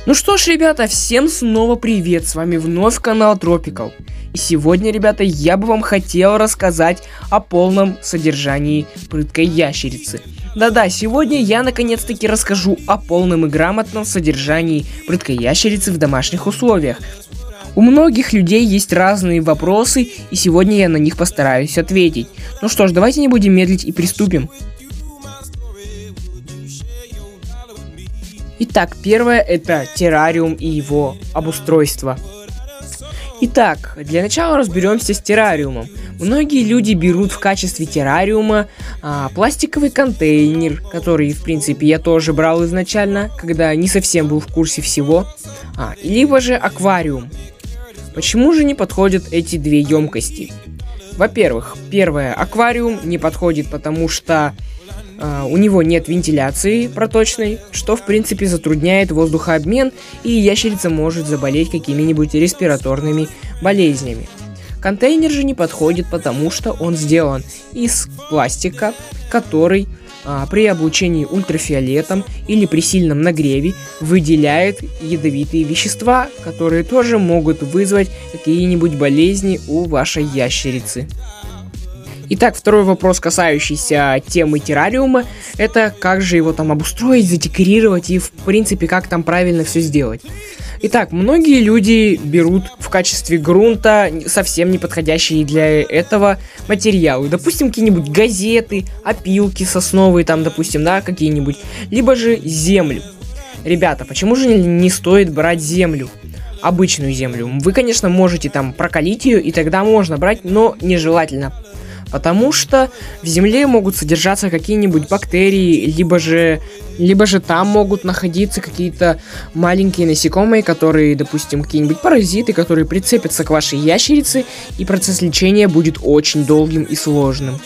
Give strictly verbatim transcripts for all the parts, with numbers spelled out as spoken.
Ну что ж, ребята, всем снова привет, с вами вновь канал Tropical. И сегодня, ребята, я бы вам хотел рассказать о полном содержании прыткой ящерицы. Да-да, сегодня я наконец-таки расскажу о полном и грамотном содержании прыткой ящерицы в домашних условиях. У многих людей есть разные вопросы, и сегодня я на них постараюсь ответить. Ну что ж, давайте не будем медлить и приступим. Итак, первое это террариум и его обустройство. Итак, для начала разберемся с террариумом. Многие люди берут в качестве террариума а, пластиковый контейнер, который, в принципе, я тоже брал изначально, когда не совсем был в курсе всего, а, либо же аквариум. Почему же не подходят эти две емкости? Во-первых, первое, аквариум не подходит, потому что Uh, у него нет вентиляции проточной, что в принципе затрудняет воздухообмен, и ящерица может заболеть какими-нибудь респираторными болезнями. Контейнер же не подходит, потому что он сделан из пластика, который uh, при облучении ультрафиолетом или при сильном нагреве выделяет ядовитые вещества, которые тоже могут вызвать какие-нибудь болезни у вашей ящерицы. Итак, второй вопрос, касающийся темы террариума, это как же его там обустроить, задекорировать и в принципе как там правильно все сделать. Итак, многие люди берут в качестве грунта совсем не подходящие для этого материалы. Допустим, какие-нибудь газеты, опилки сосновые там, допустим, да, какие-нибудь, либо же землю. Ребята, почему же не стоит брать землю? Обычную землю. Вы, конечно, можете там прокалить ее, и тогда можно брать, но нежелательно. Потому что в земле могут содержаться какие-нибудь бактерии, либо же, либо же там могут находиться какие-то маленькие насекомые, которые, допустим, какие-нибудь паразиты, которые прицепятся к вашей ящерице, и процесс лечения будет очень долгим и сложным.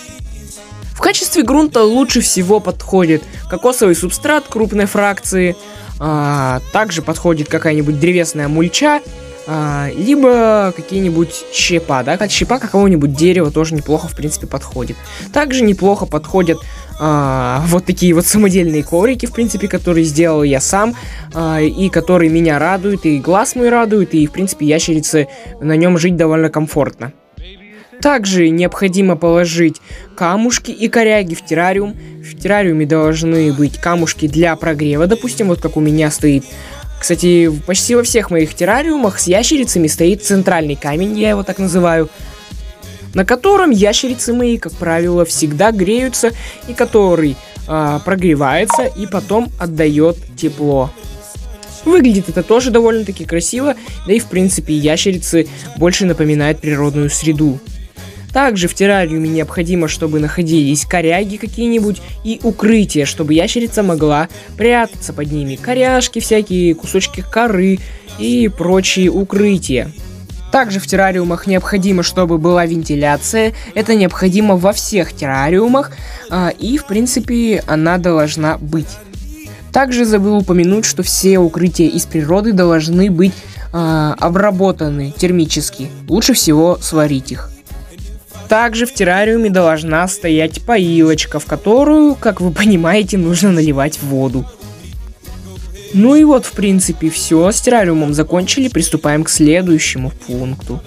В качестве грунта лучше всего подходит кокосовый субстрат крупной фракции, а, также подходит какая-нибудь древесная мульча, А, либо какие-нибудь щепа, да, как щепа какого-нибудь дерева тоже неплохо, в принципе, подходит. Также неплохо подходят а, вот такие вот самодельные коврики, в принципе, которые сделал я сам, а, и которые меня радуют, и глаз мой радует, и, в принципе, ящерице на нем жить довольно комфортно. Также необходимо положить камушки и коряги в террариум. В террариуме должны быть камушки для прогрева, допустим, вот как у меня стоит. Кстати, почти во всех моих террариумах с ящерицами стоит центральный камень, я его так называю, на котором ящерицы мои, как правило, всегда греются, и который а, прогревается и потом отдает тепло. Выглядит это тоже довольно-таки красиво, да и в принципе ящерицы больше напоминают природную среду. Также в террариуме необходимо, чтобы находились коряги какие-нибудь и укрытия, чтобы ящерица могла прятаться под ними. Коряшки всякие, кусочки коры и прочие укрытия. Также в террариумах необходимо, чтобы была вентиляция. Это необходимо во всех террариумах, и в принципе она должна быть. Также забыл упомянуть, что все укрытия из природы должны быть обработаны термически. Лучше всего сварить их. Также в террариуме должна стоять поилочка, в которую, как вы понимаете, нужно наливать воду. Ну и вот, в принципе, все. С террариумом закончили, приступаем к следующему пункту.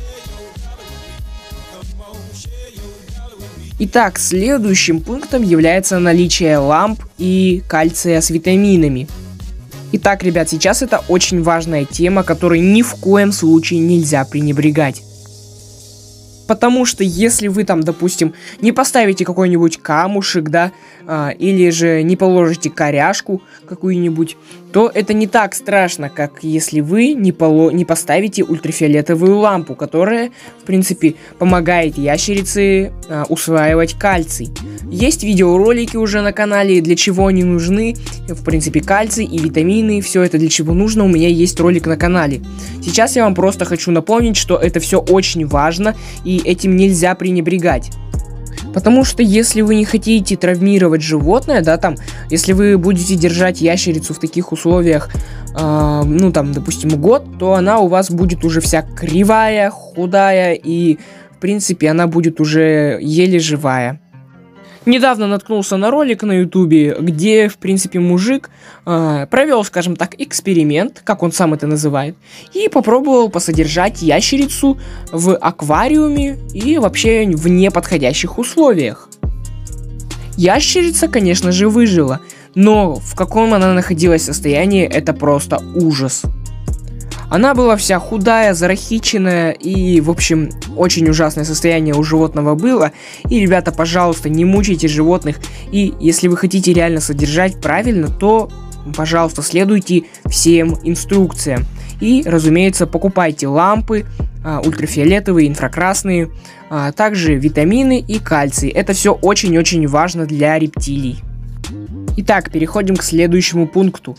Итак, следующим пунктом является наличие ламп и кальция с витаминами. Итак, ребят, сейчас это очень важная тема, которой ни в коем случае нельзя пренебрегать. Потому что если вы там, допустим, не поставите какой-нибудь камушек, да, а, или же не положите коряшку какую-нибудь, то это не так страшно, как если вы не, поло- не поставите ультрафиолетовую лампу, которая, в принципе, помогает ящерице а, усваивать кальций. Есть видеоролики уже на канале, для чего они нужны, в принципе, кальций и витамины, все это для чего нужно, у меня есть ролик на канале. Сейчас я вам просто хочу напомнить, что это все очень важно, и этим нельзя пренебрегать. Потому что если вы не хотите травмировать животное, да, там, если вы будете держать ящерицу в таких условиях, э, ну, там, допустим, год, то она у вас будет уже вся кривая, худая, и, в принципе, она будет уже еле живая. Недавно наткнулся на ролик на ютубе, где, в принципе, мужик э, провел, скажем так, эксперимент, как он сам это называет, и попробовал посодержать ящерицу в аквариуме и вообще в неподходящих условиях. Ящерица, конечно же, выжила, но в каком она находилась состоянии, это просто ужас. Она была вся худая, зарахиченная и, в общем, очень ужасное состояние у животного было. И, ребята, пожалуйста, не мучайте животных. И если вы хотите реально содержать правильно, то, пожалуйста, следуйте всем инструкциям. И, разумеется, покупайте лампы, а, ультрафиолетовые, инфракрасные, а также витамины и кальций. Это все очень-очень важно для рептилий. Итак, переходим к следующему пункту.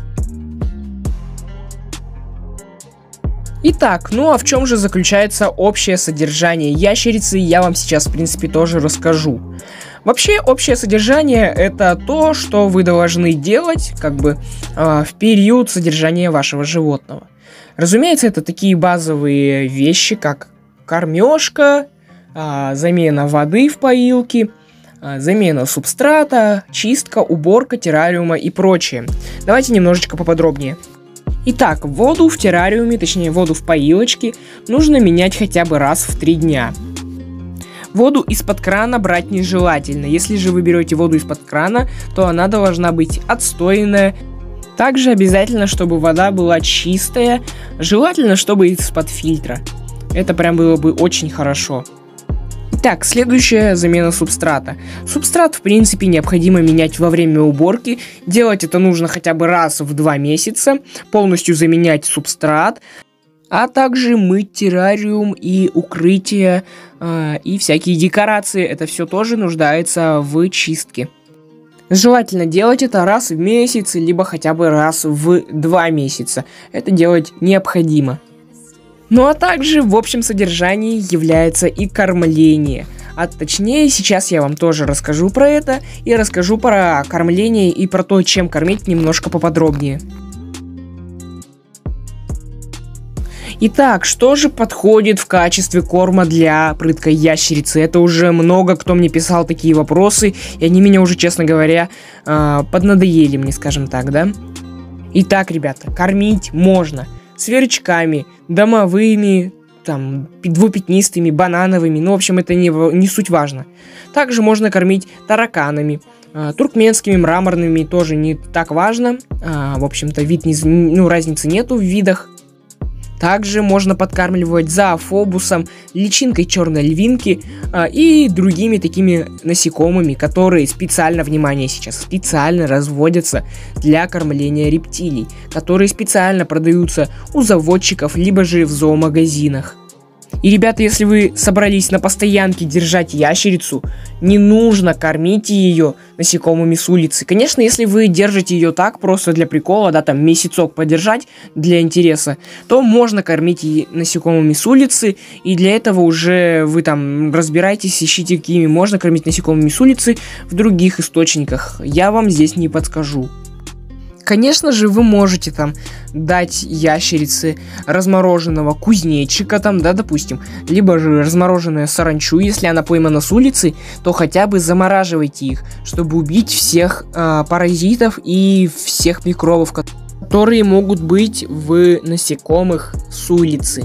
Итак, ну а в чем же заключается общее содержание ящерицы, я вам сейчас, в принципе, тоже расскажу. Вообще, общее содержание — это то, что вы должны делать, как бы, э, в период содержания вашего животного. Разумеется, это такие базовые вещи, как кормежка, э, замена воды в поилке, э, замена субстрата, чистка, уборка террариума и прочее. Давайте немножечко поподробнее. Итак, воду в террариуме, точнее воду в поилочке, нужно менять хотя бы раз в три дня. Воду из-под крана брать нежелательно. Если же вы берете воду из-под крана, то она должна быть отстойная. Также обязательно, чтобы вода была чистая, желательно, чтобы из-под фильтра. Это прям было бы очень хорошо. Итак, следующая замена субстрата. Субстрат, в принципе, необходимо менять во время уборки. Делать это нужно хотя бы раз в два месяца. Полностью заменять субстрат. А также мыть террариум и укрытие, э, и всякие декорации. Это все тоже нуждается в чистке. Желательно делать это раз в месяц, либо хотя бы раз в два месяца. Это делать необходимо. Ну а также в общем содержании является и кормление. А точнее, сейчас я вам тоже расскажу про это, и расскажу про кормление и про то, чем кормить, немножко поподробнее. Итак, что же подходит в качестве корма для прыткой ящерицы? Это уже много кто мне писал такие вопросы, и они меня уже, честно говоря, поднадоели мне, скажем так, да? Итак, ребята, кормить можно сверчками, домовыми, там, двупятнистыми, банановыми, ну, в общем, это не, не суть важно. Также можно кормить тараканами, э, туркменскими, мраморными, тоже не так важно, э, в общем-то, вид, не, ну, разницы нету в видах. Также можно подкармливать зоофобусом, личинкой черной львинки э, и другими такими насекомыми, которые специально, внимание сейчас, специально разводятся для кормления рептилий, которые специально продаются у заводчиков, либо же в зоомагазинах. И, ребята, если вы собрались на постоянке держать ящерицу, не нужно кормить ее насекомыми с улицы. Конечно, если вы держите ее так, просто для прикола, да, там месяцок подержать для интереса, то можно кормить ее насекомыми с улицы, и для этого уже вы там разбираетесь, ищите, какими можно кормить насекомыми с улицы в других источниках. Я вам здесь не подскажу. Конечно же, вы можете там дать ящерице размороженного кузнечика, там, да, допустим, либо же размороженную саранчу, если она поймана с улицы, то хотя бы замораживайте их, чтобы убить всех э, паразитов и всех микробов, которые могут быть в насекомых с улицы.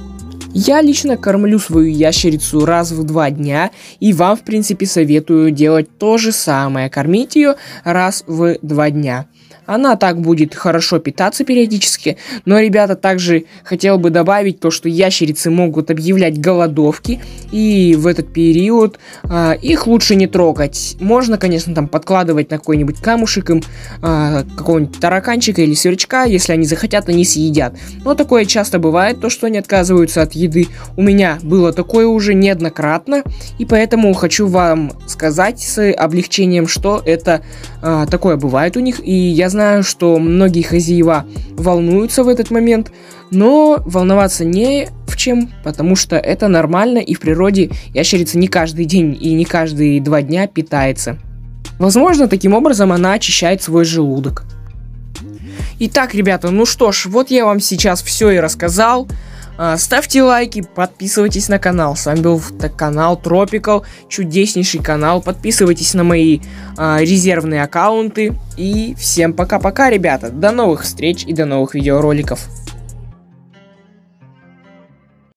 Я лично кормлю свою ящерицу раз в два дня, и вам, в принципе, советую делать то же самое, кормить ее раз в два дня. Она так будет хорошо питаться периодически, но, ребята, также хотел бы добавить то, что ящерицы могут объявлять голодовки, и в этот период э, их лучше не трогать. Можно, конечно, там подкладывать на какой-нибудь камушек им э, какого-нибудь тараканчика или сверчка, если они захотят, они съедят. Но такое часто бывает, то, что они отказываются от еды. У меня было такое уже неоднократно, и поэтому хочу вам сказать с облегчением, что это э, такое бывает у них, и я знаю, Знаю, что многие хозяева волнуются в этот момент, но волноваться не в чем, потому что это нормально, и в природе ящерица не каждый день и не каждые два дня питается. Возможно, таким образом она очищает свой желудок. Итак, ребята, ну что ж, вот я вам сейчас все и рассказал. А, ставьте лайки, подписывайтесь на канал. С вами был канал Tropical, чудеснейший канал. Подписывайтесь на мои а, резервные аккаунты. И всем пока-пока, ребята. До новых встреч и до новых видеороликов.